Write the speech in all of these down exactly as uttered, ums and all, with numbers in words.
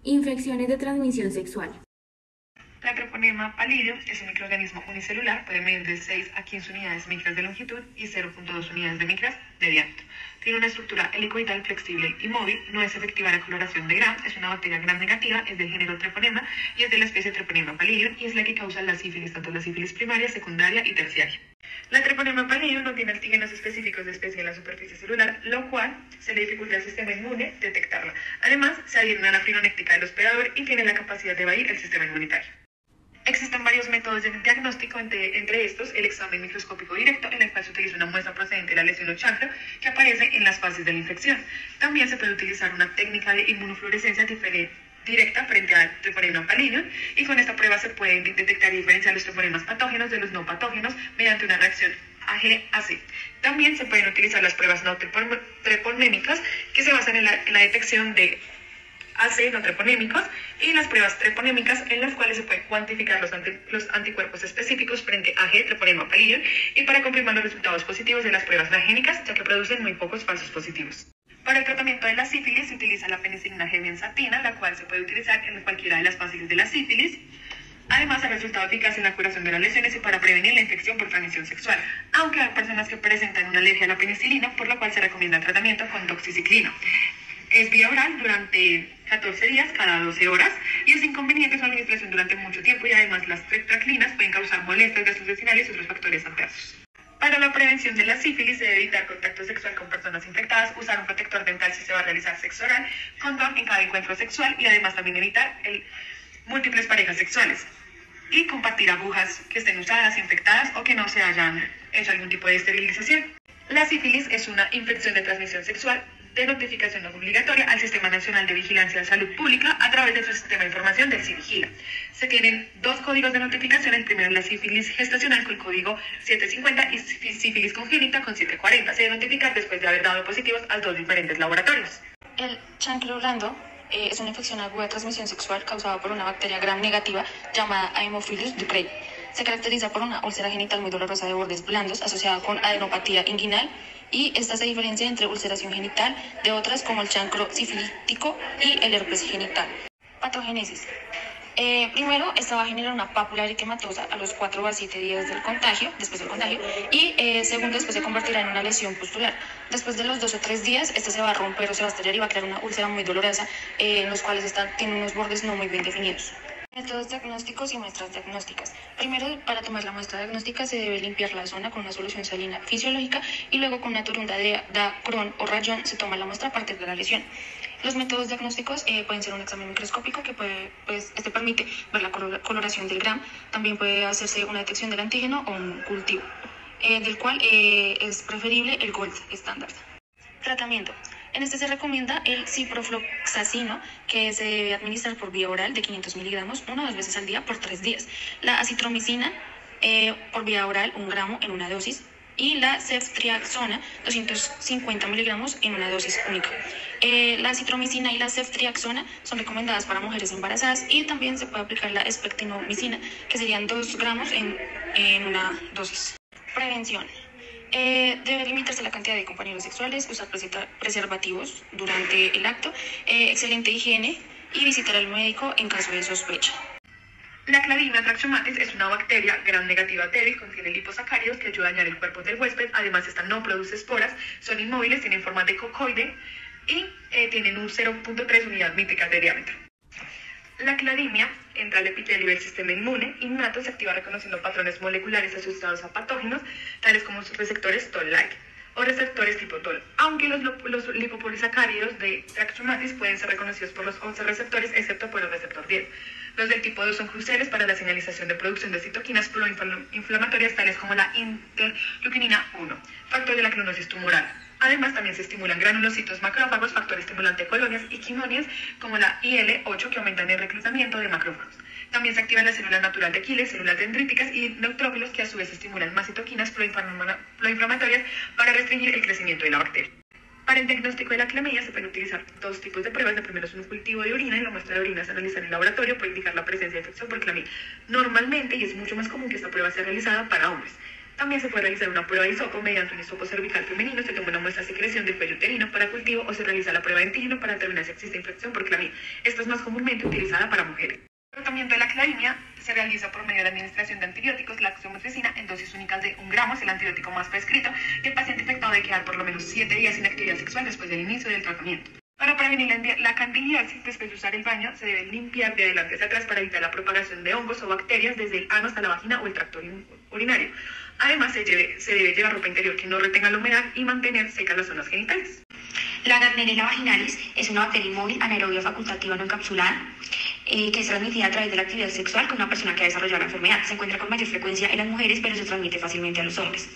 Infecciones de transmisión sexual. La Treponema pallidum es un microorganismo unicelular, puede medir de seis a quince unidades micras de longitud y cero punto dos unidades de micras de diámetro. Tiene una estructura helicoidal flexible y móvil, no es efectiva la coloración de Gram, es una bacteria gram negativa, es del género Treponema y es de la especie Treponema pallidum y es la que causa la sífilis, tanto la sífilis primaria, secundaria y terciaria. La Treponema pallidum no tiene antígenos específicos de especie en la superficie celular, lo cual se le dificulta al sistema inmune detectarla. Además, se adhiere a la fibronéctica del hospedador y tiene la capacidad de evadir el sistema inmunitario. Existen varios métodos de diagnóstico, entre, entre estos el examen microscópico directo, en el cual se utiliza una muestra procedente de la lesión o chancro que aparece en las fases de la infección. También se puede utilizar una técnica de inmunofluorescencia directa frente al Treponema pallidum y con esta prueba se pueden detectar y diferenciar los treponemas patógenos de los no patógenos mediante una reacción A G A C. También se pueden utilizar las pruebas no treponémicas que se basan en la, en la detección de A C no treponémicos y las pruebas treponémicas en las cuales se puede cuantificar los, anti, los anticuerpos específicos frente a G Treponema pallidum y para confirmar los resultados positivos de las pruebas nagénicas, ya que producen muy pocos falsos positivos. Para el tratamiento de la sífilis se utiliza la penicilina G benzatina, la cual se puede utilizar en cualquiera de las fases de la sífilis. Además, ha resultado eficaz en la curación de las lesiones y para prevenir la infección por transmisión sexual, aunque hay personas que presentan una alergia a la penicilina, por lo cual se recomienda el tratamiento con doxiciclina. Es vía oral durante catorce días cada doce horas y es inconveniente su administración durante mucho tiempo y además las tetraclinas pueden causar molestias gastrointestinales y otros factores adversos. Para la prevención de la sífilis se debe evitar contacto sexual con personas infectadas, usar un protector dental si se va a realizar sexo oral, condón en cada encuentro sexual y además también evitar el, múltiples parejas sexuales y compartir agujas que estén usadas, infectadas o que no se hayan hecho algún tipo de esterilización. La sífilis es una infección de transmisión sexual de notificación obligatoria al Sistema Nacional de Vigilancia de Salud Pública a través de su sistema de información del SIVIGILA. Se tienen dos códigos de notificación, el primero es la sífilis gestacional con el código setecientos cincuenta y sífilis congénita con setecientos cuarenta. Se debe notificar después de haber dado positivos a dos diferentes laboratorios. El chancro blando eh, es una infección aguda de transmisión sexual causada por una bacteria gram negativa llamada Haemophilus ducreyi. Se caracteriza por una úlcera genital muy dolorosa de bordes blandos asociada con adenopatía inguinal y esta se diferencia entre ulceración genital de otras como el chancro sifilítico y el herpes genital. Patogénesis. Eh, primero, esta va a generar una pápula eritematosa a los cuatro a siete días del contagio, después del contagio, y eh, segundo, después se convertirá en una lesión pustular. Después de los dos o tres días, esta se va a romper o se va a estallar y va a crear una úlcera muy dolorosa, eh, en los cuales está, tiene unos bordes no muy bien definidos. Métodos diagnósticos y muestras diagnósticas. Primero, para tomar la muestra diagnóstica se debe limpiar la zona con una solución salina fisiológica y luego con una torunda de dacrón o rayón se toma la muestra a partir de la lesión. Los métodos diagnósticos eh, pueden ser un examen microscópico que puede, pues, este permite ver la coloración del Gram. También puede hacerse una detección del antígeno o un cultivo, eh, del cual eh, es preferible el gold estándar. Tratamiento. En este se recomienda el ciprofloxacino, que se debe administrar por vía oral de quinientos miligramos una o dos veces al día por tres días. La acitromicina eh, por vía oral un gramo en una dosis. Y la ceftriaxona doscientos cincuenta miligramos en una dosis única. Eh, la citromicina y la ceftriaxona son recomendadas para mujeres embarazadas y también se puede aplicar la espectinomicina, que serían dos gramos en, en una dosis. Prevención. Eh, debe limitarse la cantidad de compañeros sexuales, usar preservativos durante el acto, eh, excelente higiene y visitar al médico en caso de sospecha. La Cladinia trachomatis es una bacteria gram negativa débil, contiene liposacáridos que ayudan a dañar el cuerpo del huésped, además esta no produce esporas, son inmóviles, tienen forma de cocoide y eh, tienen un cero punto tres unidad métrica de diámetro. La cladinia entra al epitelio del sistema inmune innato, se activa reconociendo patrones moleculares asociados a patógenos, tales como sus receptores toll-like o receptores tipo toll, aunque los, los lipopolisacáridos de Trachomatis pueden ser reconocidos por los once receptores, excepto por el receptor diez. Los del tipo dos son cruciales para la señalización de producción de citoquinas proinflamatorias, tales como la interleuquinina uno, factor de la clonosis tumoral. Además, también se estimulan granulocitos macrófagos, factor estimulante de colonias y quimonias, como la I L ocho, que aumentan el reclutamiento de macrófagos. También se activan las células natural de Aquiles, células dendríticas y neutrófilos, que a su vez estimulan más citoquinas proinflamatorias para restringir el crecimiento de la bacteria. Para el diagnóstico de la clamidia se pueden utilizar dos tipos de pruebas. La primera es un cultivo de orina y la muestra de orina se analiza en el laboratorio para indicar la presencia de infección por clamidia. Normalmente, y es mucho más común que esta prueba sea realizada para hombres. También se puede realizar una prueba de hisopo. Mediante un hisopo cervical femenino se toma una muestra de secreción del cuello uterino para cultivo o se realiza la prueba de antígeno para determinar si existe infección por clamidia. Esta es más comúnmente utilizada para mujeres. El tratamiento de la clamidia se realiza por medio de la administración de antibióticos. La oxometricina en dosis únicas de un gramo es el antibiótico más prescrito y el paciente infectado debe quedar por lo menos siete días sin actividad sexual después del inicio del tratamiento. Para prevenir la, la candidiasis, después de usar el baño, se debe limpiar de adelante hacia atrás para evitar la propagación de hongos o bacterias desde el ano hasta la vagina o el tracto urinario. Además, se, lleve, se debe llevar ropa interior que no retenga la humedad y mantener secas las zonas genitales. La Gardnerella vaginalis es una bacteria inmóvil anaerobia facultativa no encapsulada eh, que es transmitida a través de la actividad sexual con una persona que ha desarrollado la enfermedad. Se encuentra con mayor frecuencia en las mujeres, pero se transmite fácilmente a los hombres.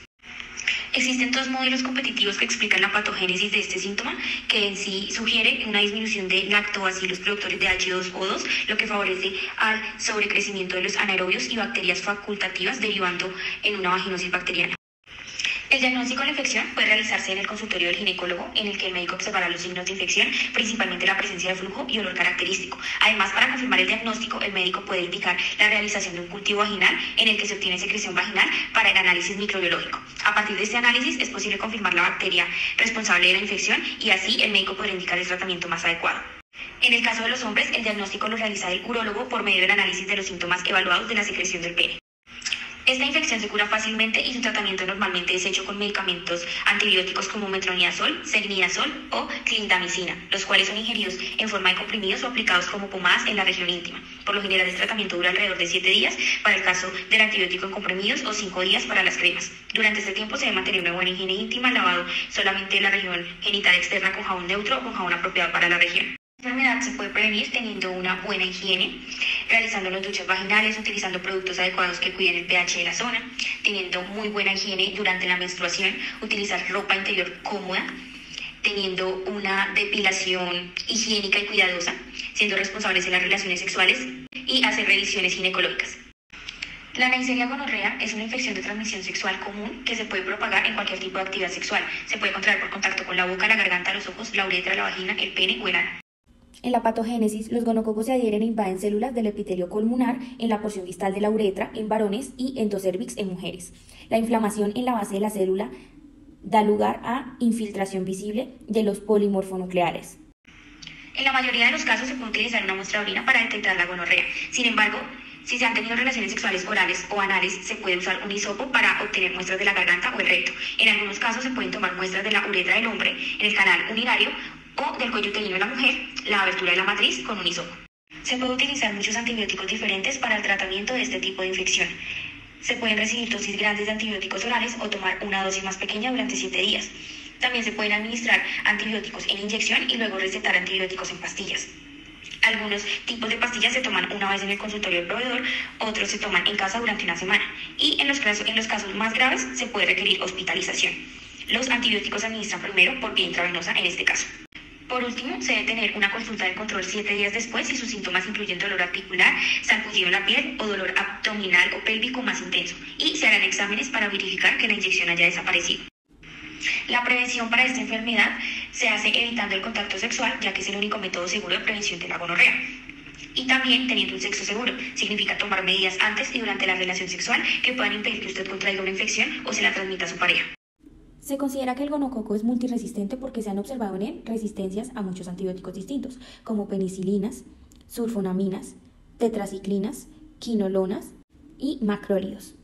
Existen dos modelos competitivos que explican la patogénesis de este síntoma, que en sí sugiere una disminución de lactobacilos productores de hache dos o dos, lo que favorece al sobrecrecimiento de los anaerobios y bacterias facultativas, derivando en una vaginosis bacteriana. El diagnóstico de la infección puede realizarse en el consultorio del ginecólogo, en el que el médico observará los signos de infección, principalmente la presencia de flujo y olor característico. Además, para confirmar el diagnóstico, el médico puede indicar la realización de un cultivo vaginal en el que se obtiene secreción vaginal para el análisis microbiológico. A partir de este análisis es posible confirmar la bacteria responsable de la infección y así el médico podrá indicar el tratamiento más adecuado. En el caso de los hombres, el diagnóstico lo realiza el urólogo por medio del análisis de los síntomas evaluados de la secreción del pene. Esta infección se cura fácilmente y su tratamiento normalmente es hecho con medicamentos antibióticos como metronidazol, selnidazol o clindamicina, los cuales son ingeridos en forma de comprimidos o aplicados como pomadas en la región íntima. Por lo general, el tratamiento dura alrededor de siete días para el caso del antibiótico en comprimidos o cinco días para las cremas. Durante este tiempo se debe mantener una buena higiene íntima, lavado solamente la región genital externa con jabón neutro o con jabón apropiado para la región. La enfermedad se puede prevenir teniendo una buena higiene, realizando las duchas vaginales, utilizando productos adecuados que cuiden el pH de la zona, teniendo muy buena higiene durante la menstruación, utilizar ropa interior cómoda, teniendo una depilación higiénica y cuidadosa, siendo responsables en las relaciones sexuales y hacer revisiones ginecológicas. La Neisseria gonorrea es una infección de transmisión sexual común que se puede propagar en cualquier tipo de actividad sexual. Se puede contraer por contacto con la boca, la garganta, los ojos, la uretra, la vagina, el pene o el ano. En la patogénesis, los gonococos se adhieren e invaden células del epitelio columnar en la porción distal de la uretra en varones y endocervix en mujeres. La inflamación en la base de la célula da lugar a infiltración visible de los polimorfonucleares. En la mayoría de los casos se puede utilizar una muestra de orina para detectar la gonorrea. Sin embargo, si se han tenido relaciones sexuales orales o anales, se puede usar un hisopo para obtener muestras de la garganta o el recto. En algunos casos se pueden tomar muestras de la uretra del hombre, en el canal urinario o del cuello uterino de la mujer, la abertura de la matriz con un hisopo. Se puede utilizar muchos antibióticos diferentes para el tratamiento de este tipo de infección. Se pueden recibir dosis grandes de antibióticos orales o tomar una dosis más pequeña durante siete días. También se pueden administrar antibióticos en inyección y luego recetar antibióticos en pastillas. Algunos tipos de pastillas se toman una vez en el consultorio del proveedor, otros se toman en casa durante una semana y en los casos, en los casos más graves se puede requerir hospitalización. Los antibióticos se administran primero por vía intravenosa en este caso. Por último, se debe tener una consulta de control siete días después si sus síntomas incluyen dolor articular, sarpullido en la piel o dolor abdominal o pélvico más intenso, y se harán exámenes para verificar que la infección haya desaparecido. La prevención para esta enfermedad se hace evitando el contacto sexual, ya que es el único método seguro de prevención de la gonorrea. Y también teniendo un sexo seguro. Significa tomar medidas antes y durante la relación sexual que puedan impedir que usted contraiga una infección o se la transmita a su pareja. Se considera que el gonococo es multiresistente porque se han observado en él resistencias a muchos antibióticos distintos, como penicilinas, sulfonaminas, tetraciclinas, quinolonas y macrólidos.